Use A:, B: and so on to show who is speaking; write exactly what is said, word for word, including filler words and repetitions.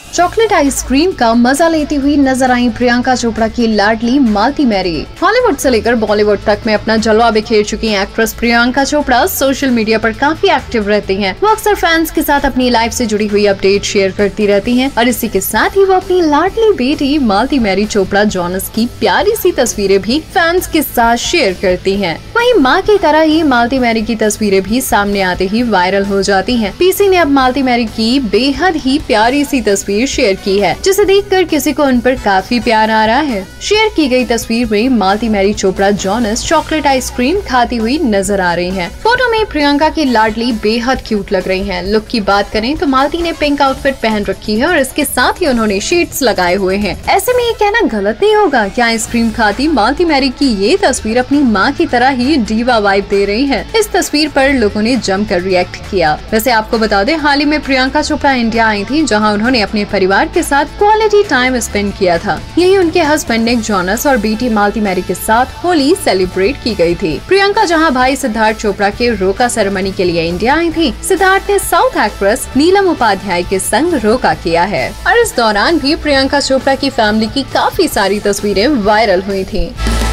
A: Chocolate ice cream का मजा लेती हुई नजर आई प्रियंका चोपड़ा की लाडली मालती मैरी। हॉलीवुड से लेकर बॉलीवुड तक में अपना जलवा बिखेर चुकी actress Priyanka Chopra social media पर काफी एक्टिव रहती हैं। वो अक्सर फैंस के साथ अपनी लाइफ से जुड़ी हुई अपडेट शेयर करती रहती हैं और इसी के साथ ही वो अपनी लाडली बेटी मालती मैरी चोपड़ा जोनस की प्यारी सी तस्वीरें भी फैंस के साथ शेयर करती हैं। वहीं माँ की तरह ही मालती मैरी की तस्वीरें भी सामने आते ही वायरल हो जाती हैं। पीसी ने अब मालती मैरी की बेहद ही प्यारी सी तस्वीर शेयर की है, जिसे देखकर किसी को उन पर काफी प्यार आ रहा है। शेयर की गई तस्वीर में Malti Marie Chopra Jonas chocolate ice cream खाती हुई नजर आ रही हैं। फोटो में प्रियंका की लाडली बेहद क्यूट लग रही हैं। लुक की बात करें तो मालती ने पिंक आउटफिट पहन रखी है और इसके साथ ही उन्होंने शेड्स लगाए हुए हैं। ऐसे में ये कहना गलत नहीं होगा कि आइसक्रीम खाती मालती मैरी की ये तस्वीर अपनी माँ की तरह ही डीवा वाइब दे रही है। इस तस्वीर पर लोगों ने जमकर रिएक्ट किया। वैसे आपको बता दें, हाल ही में प्रियंका चोपड़ा इंडिया आई थी, जहां उन्होंने अपने परिवार के साथ क्वालिटी टाइम स्पेंड किया था। यही उनके हस्बैंड निक जोनस और बेटी मालती मैरी के साथ होली सेलिब्रेट की गई थी। प्रियंका जहां भाई सिद्धार्थ चोपड़ा के रोका सेरेमनी के लिए इंडिया आई थी, सिद्धार्थ ने साउथ एक्ट्रेस नीलम उपाध्याय के संग रोका किया है और इस दौरान भी प्रियंका चोपड़ा की फैमिली की काफी सारी तस्वीरें वायरल हुई थी।